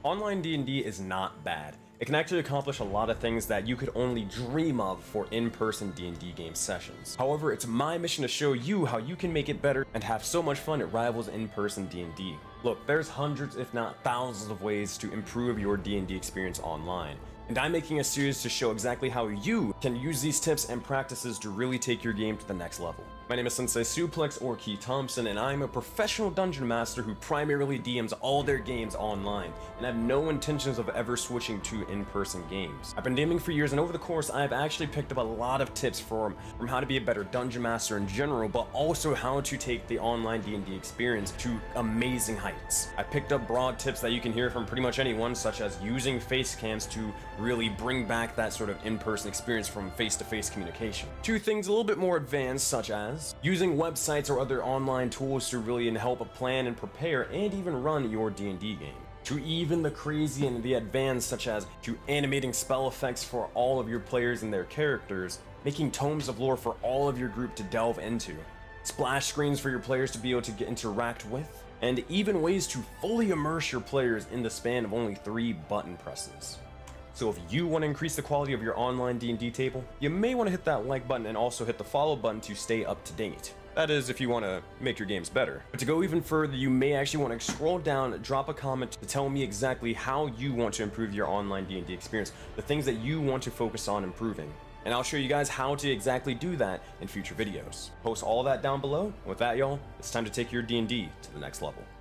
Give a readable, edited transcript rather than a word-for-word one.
Online D&D is not bad. It can actually accomplish a lot of things that you could only dream of for in-person D&D game sessions. However, it's my mission to show you how you can make it better and have so much fun it rivals in-person D&D. Look, there's hundreds if not thousands of ways to improve your D&D experience online, and I'm making a series to show exactly how you can use these tips and practices to really take your game to the next level. My name is SenseiSuplex or Key Thompson, and I'm a professional dungeon master who primarily DMs all their games online, and have no intentions of ever switching to in-person games. I've been DMing for years, and over the course I've actually picked up a lot of tips from how to be a better dungeon master in general, but also how to take the online D&D experience to amazing heights. I picked up broad tips that you can hear from pretty much anyone, such as using face cams to really bring back that sort of in-person experience from face-to-face communication, to things a little bit more advanced, such as using websites or other online tools to really help plan and prepare and even run your D&D game, to even the crazy and the advanced, such as to animating spell effects for all of your players and their characters, making tomes of lore for all of your group to delve into, splash screens for your players to be able to interact with, and even ways to fully immerse your players in the span of only 3 button presses. So if you want to increase the quality of your online D&D table, you may want to hit that like button and also hit the follow button to stay up to date. That is, if you want to make your games better. But to go even further, you may actually want to scroll down, drop a comment to tell me exactly how you want to improve your online D&D experience, the things that you want to focus on improving. And I'll show you guys how to exactly do that in future videos. Post all that down below. And with that, y'all, it's time to take your D&D to the next level.